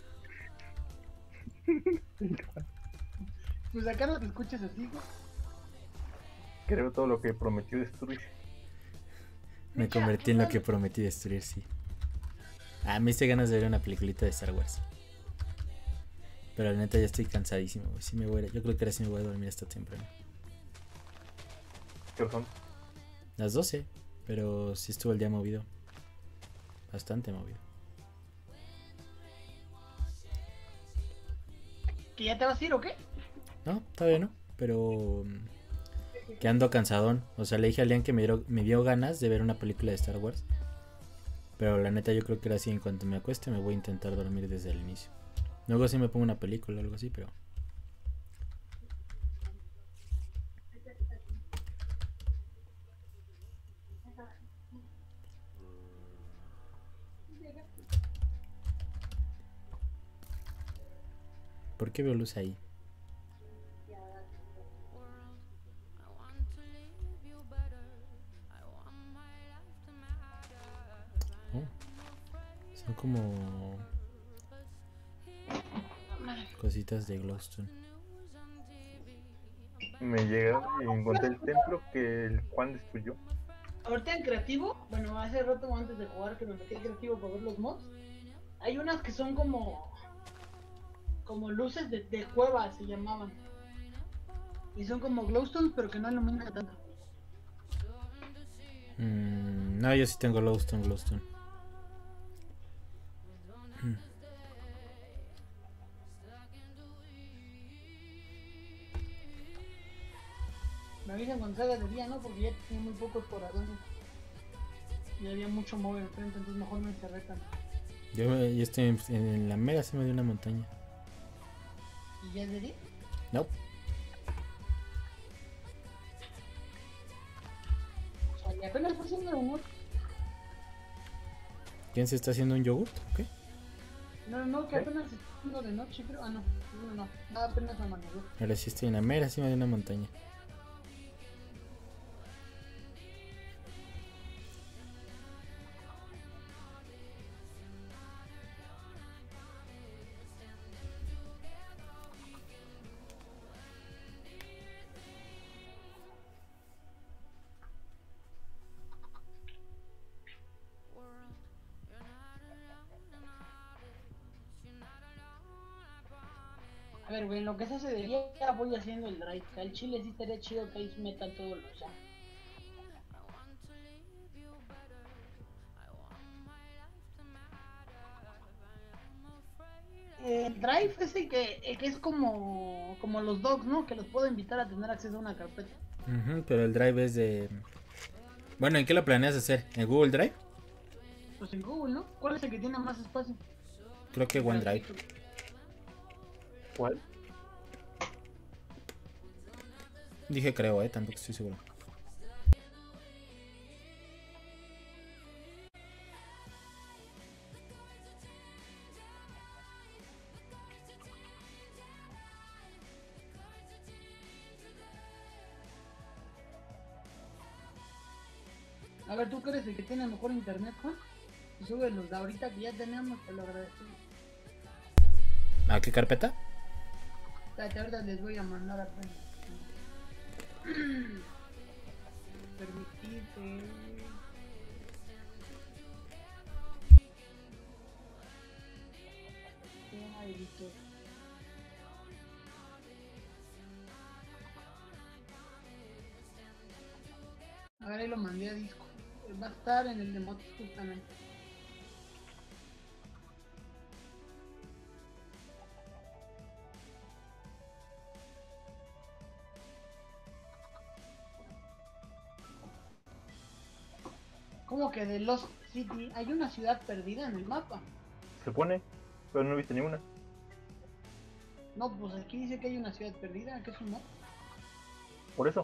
Pues acá no te escuchas así, güey. Creo todo lo que prometió destruir. Me convertí en lo que prometí destruir, sí. Me hice ganas de ver una peliculita de Star Wars. Pero la neta ya estoy cansadísimo, güey. Sí yo creo que ahora sí me voy a dormir hasta temprano. ¿Qué son? Las 12, pero sí estuvo el día movido. Bastante movido. ¿Que ya te vas a ir o qué? No, todavía no, pero que ando cansadón. O sea, le dije a Lian que me dio ganas de ver una película de Star Wars. Pero la neta yo creo que era así, en cuanto me acueste me voy a intentar dormir desde el inicio. Luego sí me pongo una película o algo así, pero... ¿Por qué veo luz ahí? Son como cositas de Glowstone. Me llega y encontré el templo que el Juan destruyó. Ahorita en creativo, bueno, hace rato antes de jugar que me metí en creativo para ver los mods, hay unas que son como luces de cueva, se llamaban. Y son como glowstones, pero que no iluminan tanto. No, yo sí tengo Glowstone. Me avisan cuando salga de día, ¿no? Porque ya tenía muy pocos exploradores. Y había mucho mob enfrente, entonces mejor me encerré tanto. Yo estoy en la mera cima de una montaña. ¿Y ya es de día? No. O sea, y apenas por siendo de humor. ¿Quién se está haciendo un yogurt? ¿Qué? No, que apenas se está haciendo de noche, creo. Ah, no, apenas amaneció. Ahora sí estoy en la mera cima de una montaña. A ver, güey, en lo que se hace de día ya voy haciendo el drive. Que al chile sí estaría chido que ahí metan todos los ya. El drive es el que es como los dogs, ¿no? Que los puedo invitar a tener acceso a una carpeta. Pero el drive es de... Bueno, ¿en qué lo planeas hacer? ¿En Google Drive? Pues en Google, ¿no? ¿Cuál es el que tiene más espacio? Creo que OneDrive. ¿Cuál? Dije creo, tampoco estoy seguro. A ver, tú que eres el que tiene mejor internet, Juan. Y sube los de ahorita que ya tenemos, te lo agradecemos. ¿A qué carpeta? Espérate, ahorita les voy a mandar apenas. Permitirte. Tema editor. A ver, ahí lo mandé a disco. Va a estar en el de mods justamente. ¿Cómo que de Lost City hay una ciudad perdida en el mapa? Se pone, pero no he visto ninguna. No, pues aquí dice que hay una ciudad perdida, que es un mapa. Por eso.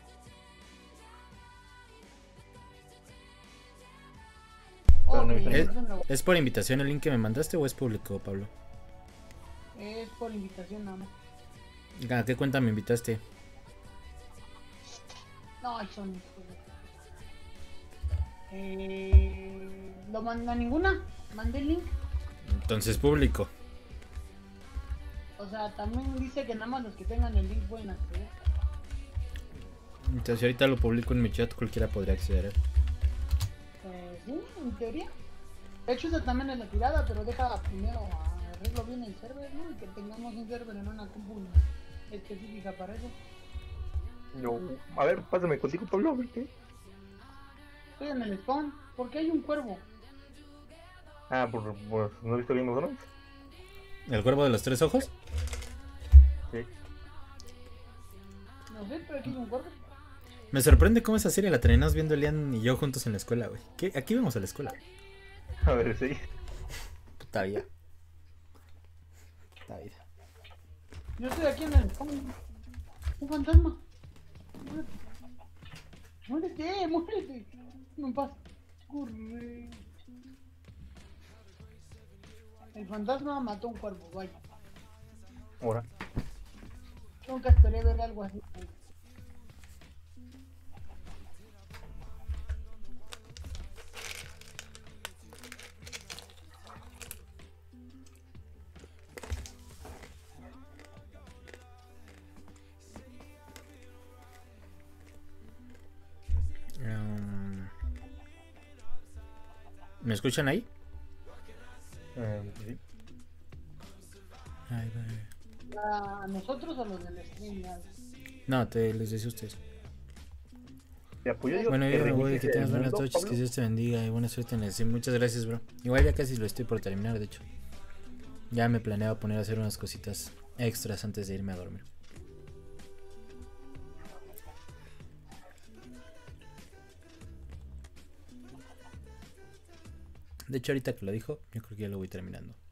Pero no he visto ninguna. ¿Es por invitación el link que me mandaste o es público, Pablo? Es por invitación nada más. ¿A qué cuenta me invitaste? No, son hijos de... ¿Lo mandó a ninguna? ¿Mandé el link? Entonces público. O sea, también dice que nada más los que tengan el link pueden acceder. Entonces ahorita lo publico en mi chat, cualquiera podría acceder. Sí, en teoría. De hecho, esa también es la tirada, pero deja primero arreglo bien el server, ¿no? Y que tengamos un server en una compu específica para eso. No. A ver, pásame contigo, Pablo, a ver qué. Estoy en el spawn. ¿Por qué hay un cuervo? Ah, por no he visto Game of Thrones. ¿El cuervo de los tres ojos? Sí. No sé, pero aquí hay un cuervo. Me sorprende cómo esa serie la terminamos viendo Elian y yo juntos en la escuela, güey. Aquí vamos a la escuela. A ver, sí. Puta vida. Puta vida. Yo estoy aquí en el spawn. Un fantasma. Muérete, muérete. No en paz. Corre. El fantasma mató un cuervo, vaya. Ahora. Nunca esperé ver algo así. ¿Me escuchan ahí? Sí. Ay, güey. ¿A nosotros o los del stream? Ya. No, les decía a ustedes. Te apoyo, digo, Bueno, yo me voy, reinicies que tengas el buenas mundo, noches, que Pablo. Dios te bendiga y buena suerte en el stream. Muchas gracias, bro. Igual ya casi lo estoy por terminar, de hecho. Ya me planeaba poner a hacer unas cositas extras antes de irme a dormir. De hecho, ahorita que lo dijo, yo creo que ya lo voy terminando.